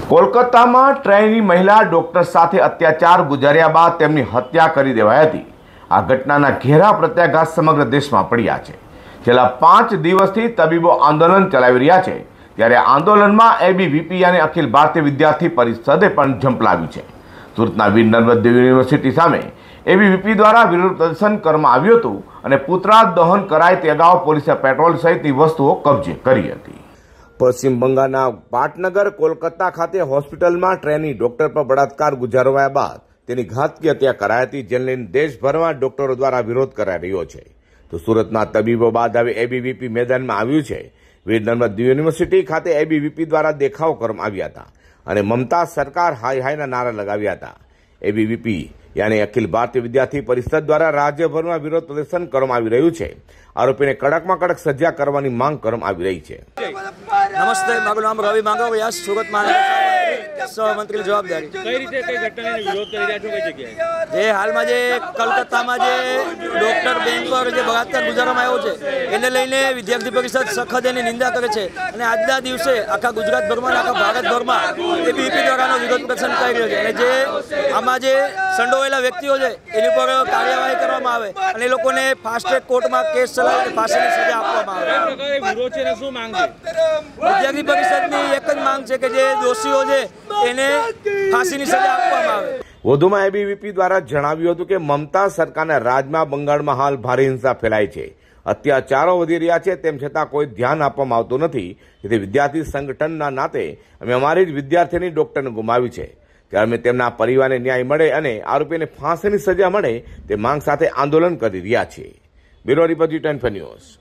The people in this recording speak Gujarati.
કોલકાતામાં ટ્રેની મહિલા ડોક્ટર સાથે અત્યાચાર ગુજાર્યા બાદ તેમની હત્યા કરી દેવાઈ હતી। આ ઘટનાના ઘેરા પ્રત્યાઘાત સમગ્ર દેશમાં પડ્યા છે। છેલ્લા 5 દિવસથી તબીબો આંદોલન ચલાવી રહ્યા છે, ત્યારે આંદોલનમાં એબીવીપી અને અખિલ ભારતીય વિદ્યાર્થી પરિષદે પણ ઝંપલાવ્યું છે। સુરતના વીર નર્મદ દેવ યુનિવર્સિટી સામે એબીવીપી દ્વારા વિરોધ પ્રદર્શન કરવામાં આવ્યું હતું અને પુતળા દહન કરાય તે અગાઉ પોલીસે પેટ્રોલ સહિતની વસ્તુઓ કબજે કરી હતી। પશ્ચિમ બંગાળના પાટનગર કોલકાતા ખાતે હોસ્પિટલમાં ટ્રેની ડોક્ટર પર બળાત્કાર ગુજારવાયા બાદ તેની ઘાતકી હત્યા કરાઈ હતી, જેને લઈને દેશભરમાં ડોક્ટરો દ્વારા વિરોધ કરાઈ રહ્યો છે। તો સુરતના તબીબો બાદ હવે એબીવીપી મેદાનમાં આવ્યું છે। વીર નર્મદ યુનિવર્સિટી ખાતે એબીવીપી દ્વારા દેખાવ કરવામાં આવ્યા હતા અને મમતા સરકાર હાય હાયના નારા લગાવ્યા હતા। એબીવીપી યાની અખિલ ભારતીય વિદ્યાર્થી પરિષદ દ્વારા રાજ્યભરમાં વિરોધ પ્રદર્શન કરવામાં આવી રહ્યું છે। આરોપીને કડકમાં કડક સજા કરવાની માંગ કરવામાં આવી રહી છે। નમસ્તે, મારું નામ રવિ માંગવયા, સુરત સહમંત્રી જવાબદારી। કઈ રીતે કઈ ઘટનાનો વિરોધ કરી રહ્યા છો, કઈ જગ્યાએ? જે હાલમાં જે કલકત્તામાં જે ડોક્ટર બેન પર જે બળાત્કાર ગુજારવામાં આવ્યો છે, એને લઈને વિદ્યાર્થી પરિષદ સખત એની નિંદા કરે છે અને આજના દિવસે આખા ગુજરાતભરમાં આખા ભારતભરમાં એબીવીપી દ્વારાનો વિરોધ પ્રદર્શન કરી રહ્યો છે અને જે આમાં જે સંડોવાયેલા વ્યક્તિઓ છે એની પર કાર્યવાહી કરવામાં આવે અને એ લોકોને ફાસ્ટ ટ્રેક કોર્ટમાં કેસ ચલાવી ફાંસીની સજા આપવામાં આવે। વિરોધ છે ને શું માંગ છે? વિદ્યાર્થી પરિષદની એક જ માંગ છે કે જે દોષીઓ છે એને ફાંસીની સજા આપવામાં આવે। વધુમાં એબીવીપી દ્વારા જણાવ્યું હતું કે મમતા સરકારના રાજમાં બંગાળમાં હાલ ભારે હિંસા ફેલાય છે, અત્યાચારો વધી રહ્યા છે, તેમ છતાં કોઈ ધ્યાન આપવામાં આવતું નથી। જેથી વિદ્યાર્થી સંગઠનના નાતે અમે અમારી જ વિદ્યાર્થીની ડોક્ટરને ગુમાવી છે, ત્યારે અમે તેમના પરિવારને ન્યાય મળે અને આરોપીને ફાંસીની સજા મળે તે માંગ સાથે આંદોલન કરી રહ્યા છીએ। Bureau report, news.